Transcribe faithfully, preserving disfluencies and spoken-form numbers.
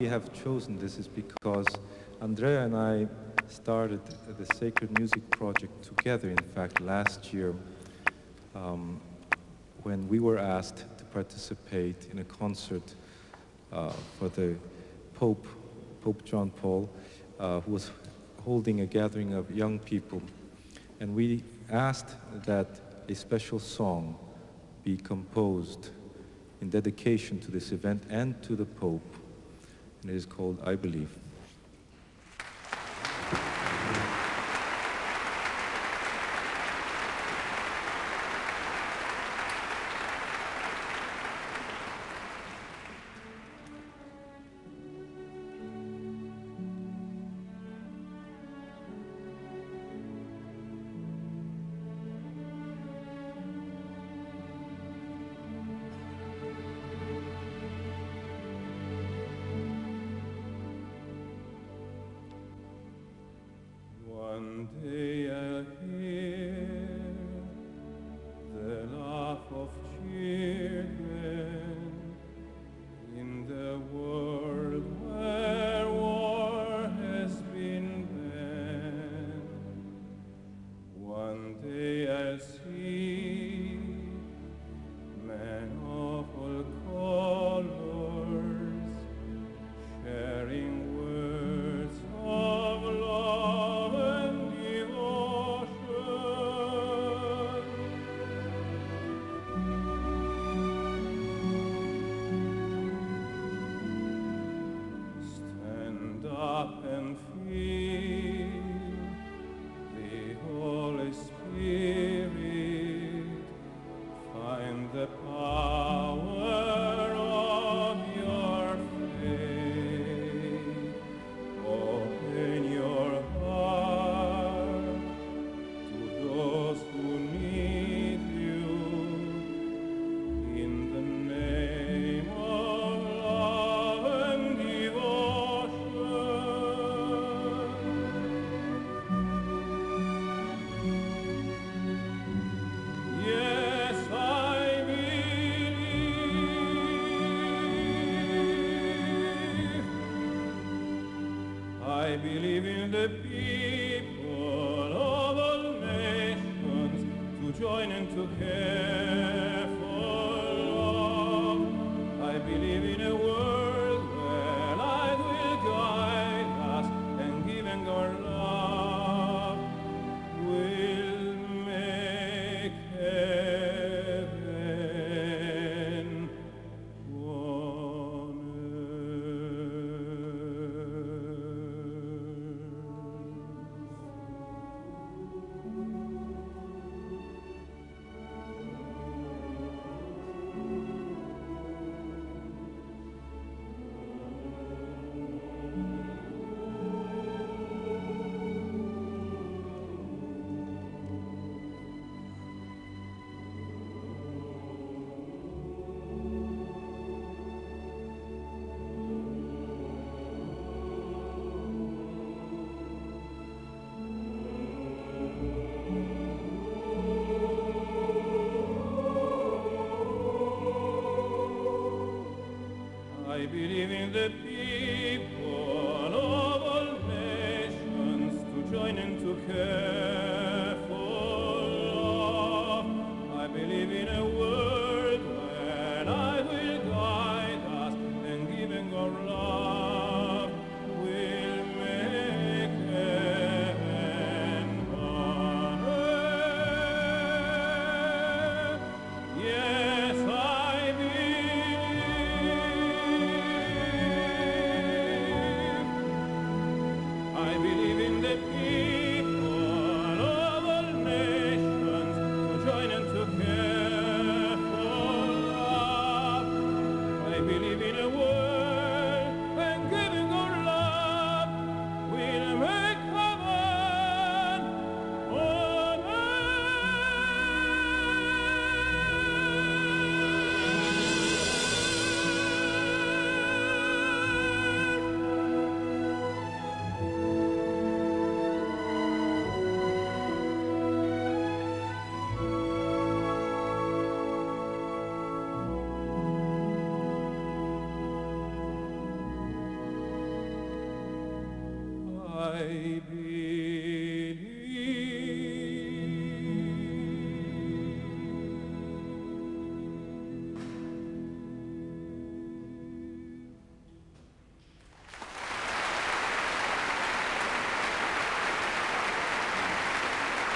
we have chosen this is because Andrea and I started the Sacred Music Project together, in fact, last year um, when we were asked to participate in a concert uh, for the Pope, Pope John Paul, uh, who was holding a gathering of young people. And we asked that a special song be composed in dedication to this event and to the Pope. And it is called I Believe. One day I'll hear the laugh of children in the world where war has been banned. One day I'll see men of all colors sharing words of love and devotion. Stand up and feel the Holy Spirit, find the power of your faith. Open your heart to those who need you in the name of love and devotion. Yes, I believe. I believe in the people of all nations to join and to care for love. I believe in a world where light will guide us and giving our love will make heaven on earth. I believe